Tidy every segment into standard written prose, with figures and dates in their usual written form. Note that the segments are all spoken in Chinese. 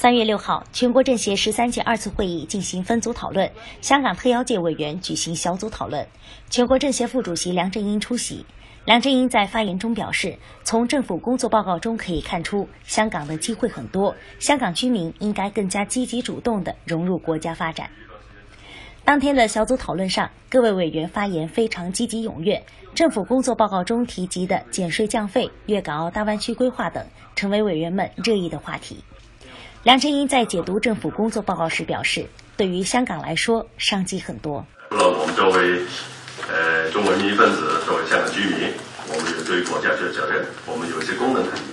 3月6号，全国政协13届2次会议进行分组讨论，香港特邀界委员举行小组讨论。全国政协副主席梁振英出席。梁振英在发言中表示，从政府工作报告中可以看出，香港的机会很多，香港居民应该更加积极主动地融入国家发展。当天的小组讨论上，各位委员发言非常积极踊跃，政府工作报告中提及的减税降费、粤港澳大湾区规划等，成为委员们热议的话题。梁振英在解读政府工作报告时表示，对于香港来说，商机很多。 除了我们作为中国人民一份子，作为香港居民，我们有对国家的责任，我们有一些功能可以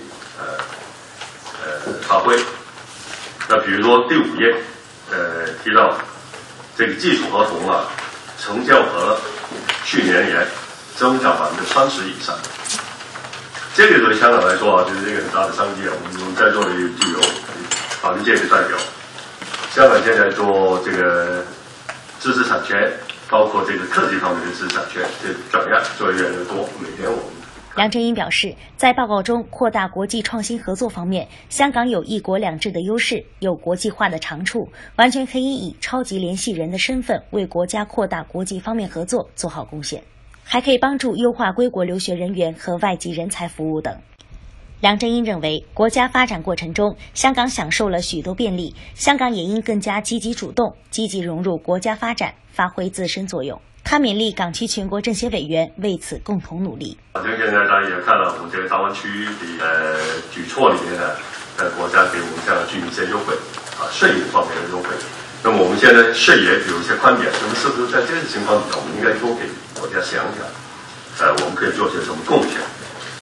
发挥。那比如说第5页，提到这个基础合同啊，成交额去年增长30%以上。这个对香港来说啊，就是一个很大的商机啊。我们在座的就有法律界的代表，香港现在做这个知识产权，包括这个科技方面的知识产权，这转让做得越来越多。每年我们。 梁振英表示，在报告中扩大国际创新合作方面，香港有一国两制的优势，有国际化的长处，完全可以以超级联系人的身份为国家扩大国际方面合作做好贡献，还可以帮助优化归国留学人员和外籍人才服务等。梁振英认为，国家发展过程中，香港享受了许多便利，香港也应更加积极主动，积极融入国家发展，发挥自身作用。他勉励港区全国政协委员为此共同努力。 现在大家也看到我们这个大湾区的举措里面呢，国家给我们香港居民一些优惠税务方面的优惠。那么我们现在税也有一些宽免，那么是不是在这个情况底下，我们应该多给国家想想，我们可以做些什么贡献？